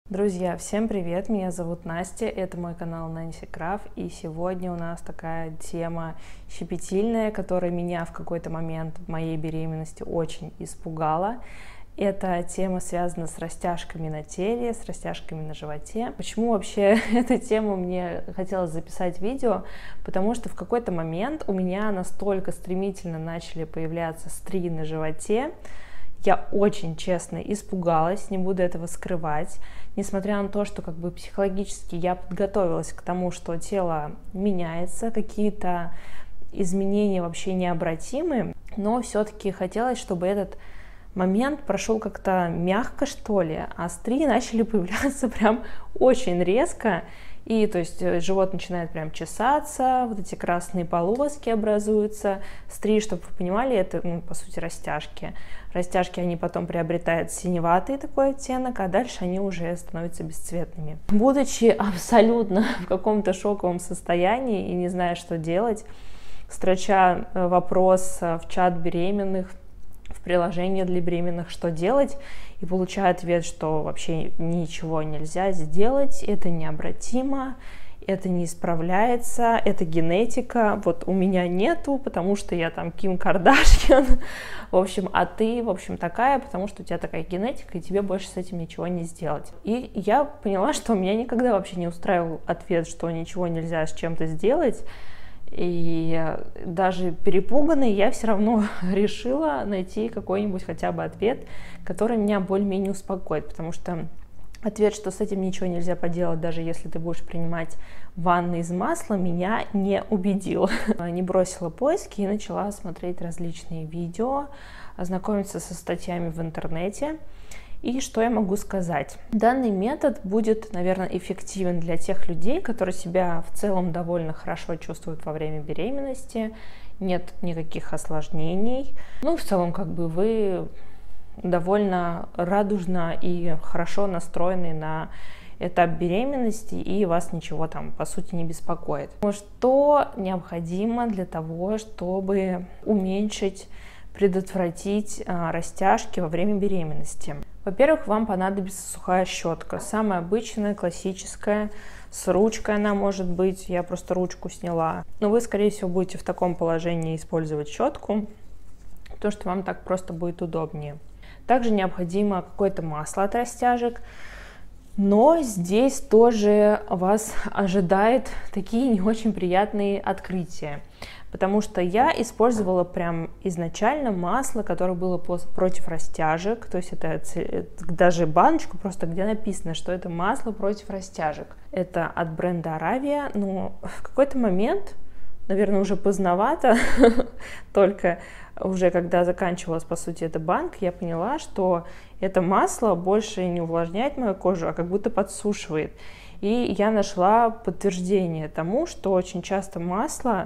Друзья, всем привет! Меня зовут Настя, это мой канал Nancy Craft, и сегодня у нас такая тема щепетильная, которая меня в какой-то момент в моей беременности очень испугала. Эта тема связана с растяжками на теле, с растяжками на животе. Почему вообще эту тему мне хотелось записать видео? Потому что в какой-то момент у меня настолько стремительно начали появляться стри на животе. Я очень честно испугалась, не буду этого скрывать, несмотря на то, что психологически я подготовилась к тому, что тело меняется, какие-то изменения вообще необратимы, но все-таки хотелось, чтобы этот момент прошел как-то мягко, что ли, а стри начали появляться прям очень резко. И то есть живот начинает прям чесаться, вот эти красные полоски образуются. Стри, чтобы вы понимали, это, по сути, растяжки. Растяжки, они потом приобретают синеватый такой оттенок, а дальше они уже становятся бесцветными. Будучи абсолютно в каком-то шоковом состоянии и не зная, что делать, строча вопрос в чат беременных, в приложение для беременных, что делать, и получаю ответ, что вообще ничего нельзя сделать, это необратимо, это не исправляется, это генетика, вот у меня нету, потому что я там Ким Кардашьян, в общем, а ты, в общем, такая, потому что у тебя такая генетика, и тебе больше с этим ничего не сделать. И я поняла, что меня никогда вообще не устраивал ответ, что ничего нельзя с чем-то сделать. И даже перепуганной я все равно решила найти какой-нибудь хотя бы ответ, который меня более-менее успокоит, потому что ответ, что с этим ничего нельзя поделать, даже если ты будешь принимать ванны из масла, меня не убедил. Не бросила поиски и начала смотреть различные видео, ознакомиться со статьями в интернете. И что я могу сказать? Данный метод будет, наверное, эффективен для тех людей, которые себя в целом довольно хорошо чувствуют во время беременности, нет никаких осложнений. В целом, вы довольно радужно и хорошо настроены на этап беременности, и вас ничего там, по сути, не беспокоит. Что необходимо для того, чтобы предотвратить растяжки во время беременности? Во-первых, вам понадобится сухая щетка, самая обычная, классическая, с ручкой она может быть, я просто ручку сняла. Но вы, скорее всего, будете в таком положении использовать щетку, потому что вам так просто будет удобнее. Также необходимо какое-то масло от растяжек, но здесь тоже вас ожидают такие не очень приятные открытия. Потому что я использовала прям изначально масло, которое было против растяжек. То есть это даже баночку просто, где написано, что это масло против растяжек. Это от бренда Аравия. Но в какой-то момент, наверное, уже поздновато, только уже когда заканчивалась, по сути, эта банка, я поняла, что это масло больше не увлажняет мою кожу, а как будто подсушивает. И я нашла подтверждение тому, что очень часто масло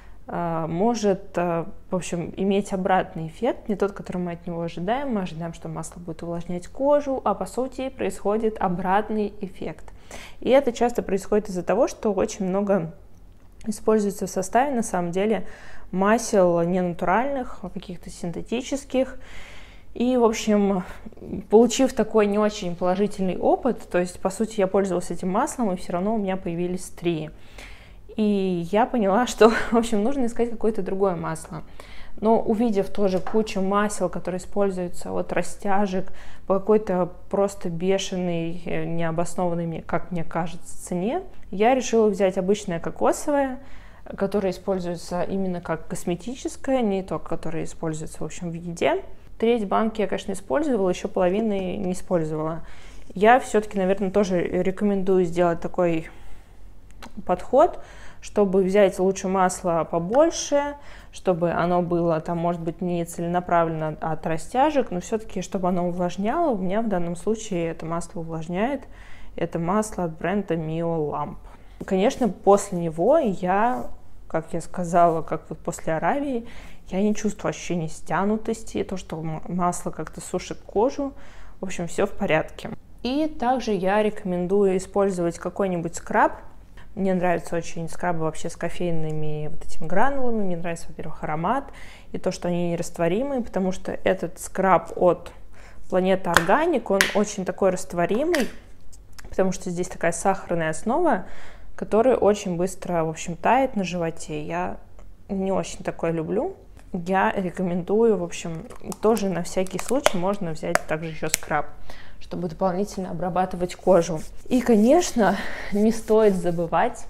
может, в общем, иметь обратный эффект, не тот, который мы от него ожидаем. Мы ожидаем, что масло будет увлажнять кожу, а по сути происходит обратный эффект. И это часто происходит из-за того, что очень много используется в составе, на самом деле, масел не натуральных, а каких-то синтетических. И, в общем, получив такой не очень положительный опыт, то есть, по сути, я пользовалась этим маслом, и все равно у меня появились стри. И я поняла, что, в общем, нужно искать какое-то другое масло. Но увидев тоже кучу масел, которые используются от растяжек по какой-то просто бешеной, необоснованной, как мне кажется, цене, я решила взять обычное кокосовое, которое используется именно как косметическое, не то, которое используется, в общем, в еде. Треть банки я, конечно, использовала, еще половины не использовала. Я все-таки, наверное, тоже рекомендую сделать такой подход, чтобы взять лучше масло побольше, чтобы оно было, там, может быть, не целенаправленно от растяжек, но все-таки, чтобы оно увлажняло. У меня в данном случае это масло увлажняет. Это масло от бренда Mio Lamp. Конечно, после него я, как я сказала, как вот после Аравии, я не чувствую ощущения стянутости, то, что масло как-то сушит кожу. В общем, все в порядке. И также я рекомендую использовать какой-нибудь скраб. Мне нравятся очень скрабы вообще с кофейными вот этими гранулами. Мне нравится, во-первых, аромат и то, что они нерастворимые, потому что этот скраб от Planeta Organic, он очень такой растворимый. потому что здесь такая сахарная основа, которая очень быстро, в общем, тает на животе. Я не очень такое люблю. Я рекомендую, в общем, тоже на всякий случай можно взять также еще скраб, чтобы дополнительно обрабатывать кожу. И, конечно, не стоит забывать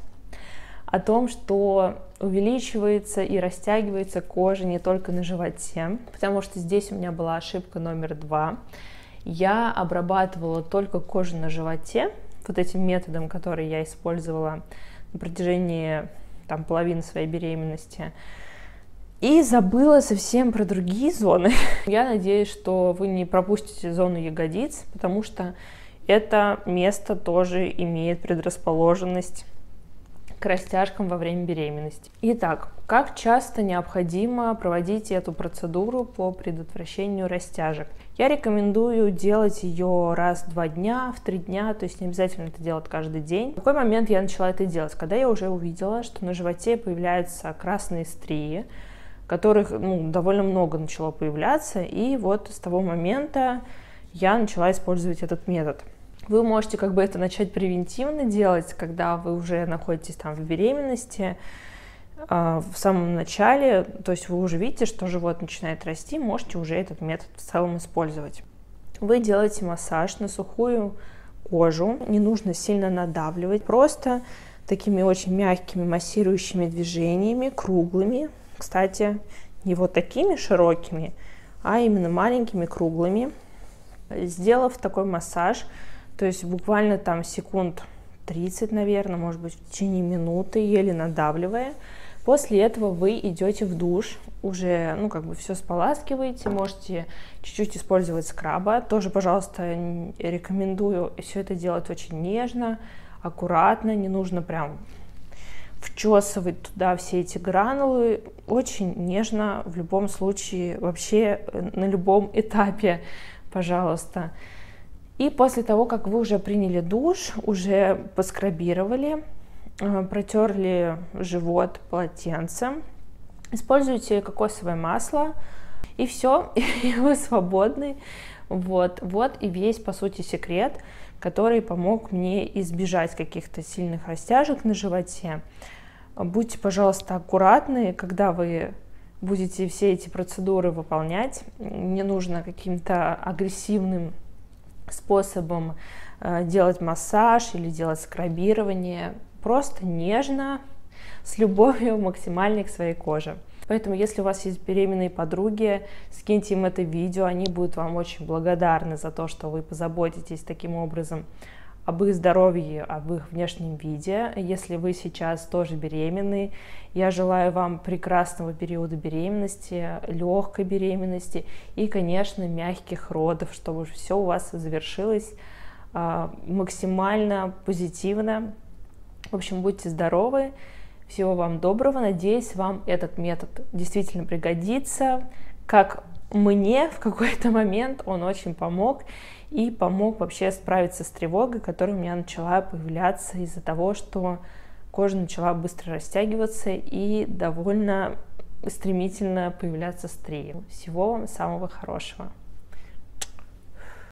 о том, что увеличивается и растягивается кожа не только на животе, потому что здесь у меня была ошибка номер 2. Я обрабатывала только кожу на животе, вот этим методом, который я использовала на протяжении половины своей беременности, и забыла совсем про другие зоны. Я надеюсь, что вы не пропустите зону ягодиц, потому что это место тоже имеет предрасположенность к растяжкам во время беременности. Итак, как часто необходимо проводить эту процедуру по предотвращению растяжек? Я рекомендую делать ее раз в 2 дня, в 3 дня, то есть не обязательно это делать каждый день. В какой момент я начала это делать? Когда я уже увидела, что на животе появляются красные стрии, которых довольно много начало появляться, и вот с того момента я начала использовать этот метод. Вы можете это начать превентивно делать, когда вы уже находитесь в беременности, в самом начале, то есть вы уже видите, что живот начинает расти, можете уже этот метод в целом использовать. Вы делаете массаж на сухую кожу, не нужно сильно надавливать, просто такими очень мягкими массирующими движениями, круглыми, кстати, не вот такими широкими, а именно маленькими, круглыми. Сделав такой массаж, то есть буквально секунд 30, наверное, может быть, в течение минуты, еле надавливая. После этого вы идете в душ, уже, все споласкиваете, можете чуть-чуть использовать скраба. Тоже, пожалуйста, рекомендую все это делать очень нежно, аккуратно, не нужно прям вчесывать туда все эти гранулы, очень нежно, в любом случае, вообще на любом этапе, пожалуйста. И после того, как вы уже приняли душ, уже поскрабировали, протерли живот полотенцем, используйте кокосовое масло, и все, и вы свободны. Вот и весь, по сути, секрет, который помог мне избежать каких-то сильных растяжек на животе. Будьте, пожалуйста, аккуратны, когда вы будете все эти процедуры выполнять. Не нужно каким-то агрессивным способом делать массаж или делать скрабирование. Просто нежно, с любовью максимальной к своей коже. Поэтому, если у вас есть беременные подруги, скиньте им это видео, они будут вам очень благодарны за то, что вы позаботитесь таким образом об их здоровье, об их внешнем виде. Если вы сейчас тоже беременны, я желаю вам прекрасного периода беременности, легкой беременности и, конечно, мягких родов, чтобы все у вас завершилось максимально позитивно. В общем, будьте здоровы, всего вам доброго. Надеюсь, вам этот метод действительно пригодится. Как мне в какой-то момент он очень помог. И помог вообще справиться с тревогой, которая у меня начала появляться из-за того, что кожа начала быстро растягиваться и довольно стремительно появляться стрии. Всего вам самого хорошего.